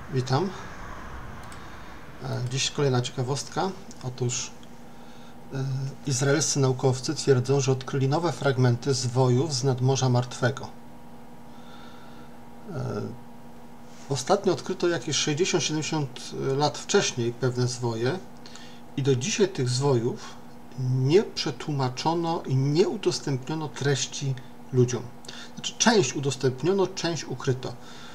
Witam. Dziś kolejna ciekawostka. Otóż izraelscy naukowcy twierdzą, że odkryli nowe fragmenty zwojów z nadmorza martwego. Ostatnio odkryto jakieś 60-70 lat wcześniej pewne zwoje i do dzisiaj tych zwojów nie przetłumaczono i nie udostępniono treści ludziom. Znaczy, część udostępniono, część ukryto.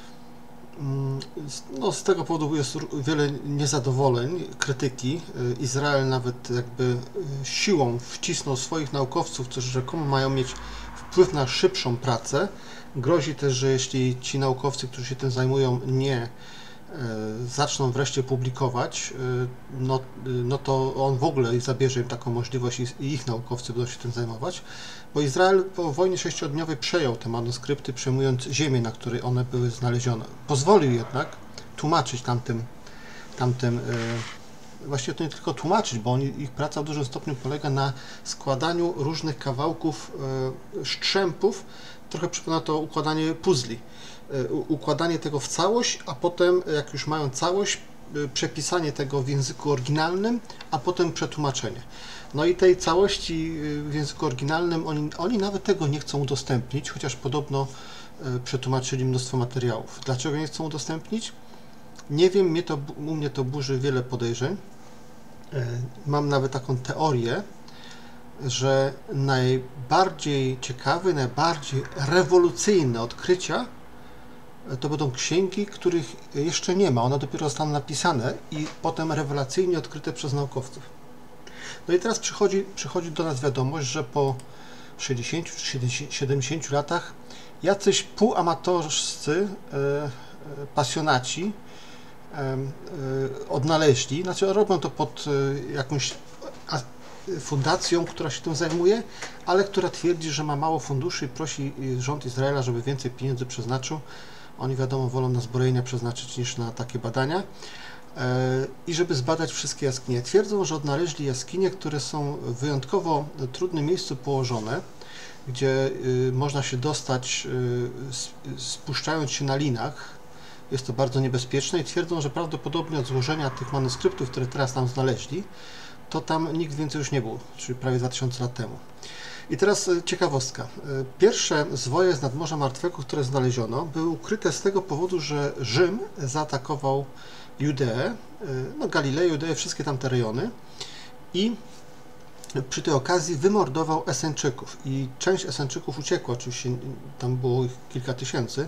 No, z tego powodu jest wiele niezadowoleń, krytyki. Izrael nawet jakby siłą wcisnął swoich naukowców, którzy rzekomo mają mieć wpływ na szybszą pracę. Grozi też, że jeśli ci naukowcy, którzy się tym zajmują, nie zaczną wreszcie publikować, no to on w ogóle zabierze im taką możliwość i ich naukowcy będą się tym zajmować, bo Izrael po wojnie sześciodniowej przejął te manuskrypty, przejmując ziemię, na której one były znalezione. Pozwolił jednak tłumaczyć tamtym właściwie to nie tylko tłumaczyć, bo ich praca w dużym stopniu polega na składaniu różnych kawałków, strzępów, trochę przypomina to układanie puzli. Układanie tego w całość, a potem, jak już mają całość, przepisanie tego w języku oryginalnym, a potem przetłumaczenie. No i tej całości w języku oryginalnym oni nawet tego nie chcą udostępnić, chociaż podobno przetłumaczyli mnóstwo materiałów. Dlaczego nie chcą udostępnić? Nie wiem, u mnie to burzy wiele podejrzeń. Mam nawet taką teorię, że najbardziej ciekawe, najbardziej rewolucyjne odkrycia to będą księgi, których jeszcze nie ma. One dopiero zostaną napisane i potem rewelacyjnie odkryte przez naukowców. No i teraz przychodzi do nas wiadomość, że po 60 czy 70 latach jacyś półamatorscy pasjonaci odnaleźli, znaczy robią to pod jakąś fundacją, która się tym zajmuje, ale która twierdzi, że ma mało funduszy i prosi rząd Izraela, żeby więcej pieniędzy przeznaczył. Oni, wiadomo, wolą na zbrojenia przeznaczyć niż na takie badania i żeby zbadać wszystkie jaskinie. Twierdzą, że odnaleźli jaskinie, które są w wyjątkowo trudnym miejscu położone, gdzie można się dostać spuszczając się na linach. Jest to bardzo niebezpieczne i twierdzą, że prawdopodobnie od złożenia tych manuskryptów, które teraz tam znaleźli, to tam nikt więcej już nie był, czyli prawie 2000 lat temu. I teraz ciekawostka. Pierwsze zwoje z nadmorza martwego, które znaleziono, były ukryte z tego powodu, że Rzym zaatakował Judeę, no Galileję, Judeę, wszystkie tamte rejony i przy tej okazji wymordował Eseńczyków. I część Eseńczyków uciekła, oczywiście tam było ich kilka tysięcy,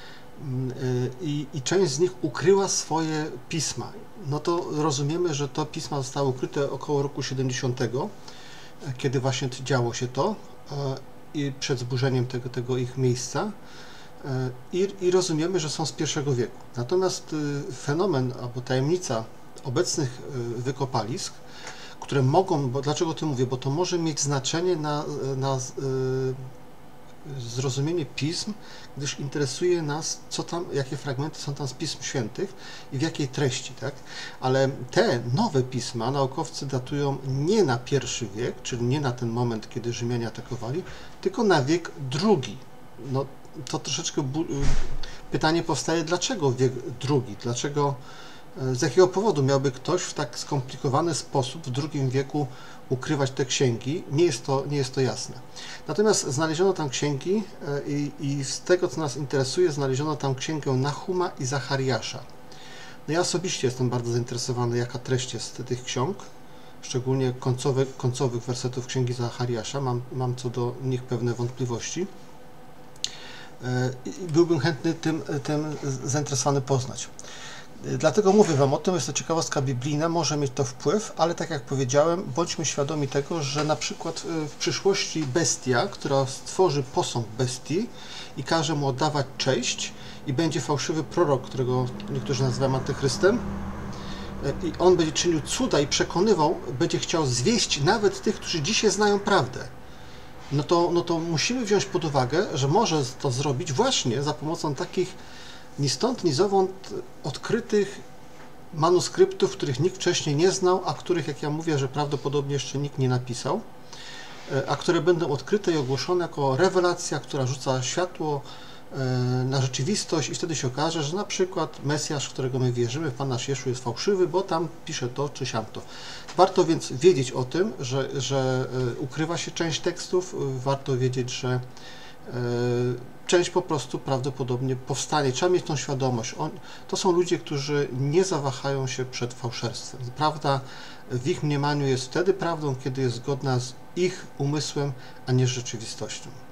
i część z nich ukryła swoje pisma. No to rozumiemy, że to pisma zostały ukryte około roku 70, kiedy właśnie działo się to i przed zburzeniem tego ich miejsca i rozumiemy, że są z I wieku. Natomiast fenomen albo tajemnica obecnych wykopalisk, które mogą, bo dlaczego to mówię, bo to może mieć znaczenie na zrozumienie pism, gdyż interesuje nas, co tam, jakie fragmenty są tam z Pism Świętych i w jakiej treści, tak? Ale te nowe pisma naukowcy datują nie na I wiek, czyli nie na ten moment, kiedy Rzymianie atakowali, tylko na wiek II. No, to troszeczkę pytanie powstaje, dlaczego wiek II? Dlaczego, z jakiego powodu miałby ktoś w tak skomplikowany sposób w II wieku ukrywać te księgi? Nie jest to jasne. Natomiast znaleziono tam księgi i z tego, co nas interesuje, znaleziono tam księgę Nahuma i Zachariasza. No ja osobiście jestem bardzo zainteresowany, jaka treść jest tych ksiąg, szczególnie końcowych wersetów księgi Zachariasza. Mam co do nich pewne wątpliwości. I byłbym chętny tym zainteresowany poznać. Dlatego mówię Wam o tym, jest to ciekawostka biblijna, może mieć to wpływ, ale tak jak powiedziałem, bądźmy świadomi tego, że na przykład w przyszłości bestia, która stworzy posąg bestii i każe mu oddawać cześć i będzie fałszywy prorok, którego niektórzy nazywają antychrystem, i on będzie czynił cuda i przekonywał, będzie chciał zwieść nawet tych, którzy dzisiaj znają prawdę. No to musimy wziąć pod uwagę, że może to zrobić właśnie za pomocą takich ni stąd, ni zowąd odkrytych manuskryptów, których nikt wcześniej nie znał, a których, jak ja mówię, że prawdopodobnie jeszcze nikt nie napisał, a które będą odkryte i ogłoszone jako rewelacja, która rzuca światło na rzeczywistość i wtedy się okaże, że na przykład Mesjasz, w którego my wierzymy, Pan nasz Jeszu, jest fałszywy, bo tam pisze to czy siamto. Warto więc wiedzieć o tym, że ukrywa się część tekstów, warto wiedzieć, że część po prostu prawdopodobnie powstanie. Trzeba mieć tą świadomość. To są ludzie, którzy nie zawahają się przed fałszerstwem. Prawda w ich mniemaniu jest wtedy prawdą, kiedy jest zgodna z ich umysłem, a nie z rzeczywistością.